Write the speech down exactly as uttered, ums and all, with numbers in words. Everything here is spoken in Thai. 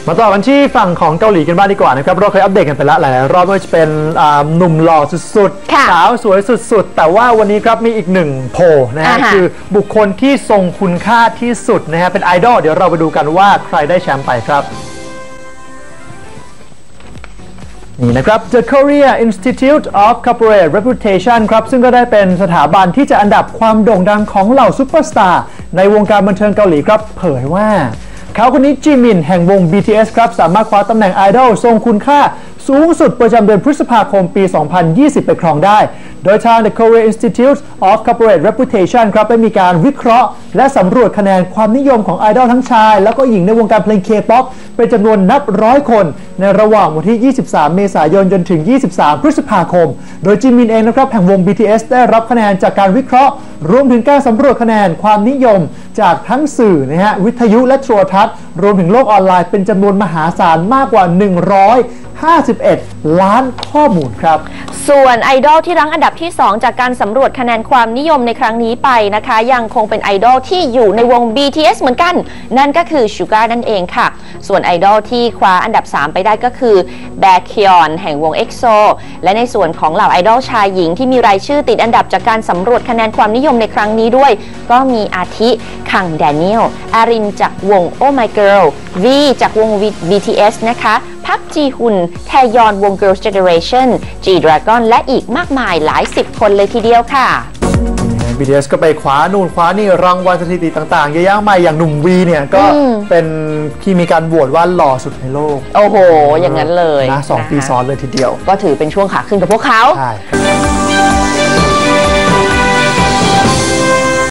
มาต่อกันที่ฝั่งของเกาหลีกันบ้างดีกว่านะครับเราเคยอัปเดตกันไปแล้วหลายๆรอบไม่ว่าจะเป็นหนุ่มหล่อสุดๆสาวสวยสุดๆแต่ว่าวันนี้ครับมีอีกหนึ่งโผล่นะฮะคือบุคคลที่ทรงคุณค่าที่สุดนะฮะเป็นไอดอลเดี๋ยวเราไปดูกันว่าใครได้แชมป์ไปครับนี่นะครับ The Korea Institute of Corporate Reputation ครับซึ่งก็ได้เป็นสถาบันที่จะอันดับความโด่งดังของเหล่าซุปเปอร์สตาร์ในวงการบันเทิงเกาหลีครับเผยว่าเขาคนนี้จิมินแห่งวง บี ที เอส ครับสามารถคว้าตำแหน่งไอดอลทรงคุณค่าสูงสุดประจำเดือนพฤษภาคมปี สองพันยี่สิบ ไปครองได้โดยทาง The Korea Institute of Corporate Reputation ครับได้มีการวิเคราะห์และสำรวจคะแนนความนิยมของไอดอลทั้งชายแล้วก็หญิงในวงการเพลง K-pop เป็นจำนวนนับร้อยคนในระหว่างวันที่ ยี่สิบสาม เมษายนจนถึง ยี่สิบสาม พฤษภาคมโดยจิมินเองนะครับแห่งวง บี ที เอส ได้รับคะแนนจากการวิเคราะห์รวมถึงการสำรวจคะแนนความนิยมจากทั้งสื่อนะฮะวิทยุและโทรทัศน์รวมถึงโลกออนไลน์เป็นจำนวนมหาศาลมากกว่าหนึ่งร้อยห้าสิบเอ็ดล้านข้อมูลครับส่วนไอดอลที่รั้งอันดับที่สองจากการสำรวจคะแนนความนิยมในครั้งนี้ไปนะคะยังคงเป็นไอดอลที่อยู่ในวง บี ที เอส เหมือนกันนั่นก็คือ Sugar นั่นเองค่ะส่วนไอดอลที่คว้าอันดับสามไปได้ก็คือแบคยอนแห่งวง เอ็กโซ และในส่วนของเหล่าไอดอลชายหญิงที่มีรายชื่อติดอันดับจากการสำรวจคะแนนความนิยมในครั้งนี้ด้วยก็มีอาทิคังแดเนียลอารินจากวง Oh My Girl วี จากวง บี ที เอส นะคะพักจีฮุนแทยอนวง Girls' Generation G-Dragon และอีกมากมายหลายสิบคนเลยทีเดียวค่ะบี ที เอส ก็ไปคว้านู่นคว้านี่รางวัลสถิติต่างๆเยอะแยะมากอย่างหนุ่มวีเนี่ยก็เป็นที่มีการโหวตว่าหล่อสุดในโลกโอ้โหอย่างนั้นเลยนะสองปีซ้อนเลยทีเดียวก็ถือเป็นช่วงขาขึ้นกับพวกเขาใช่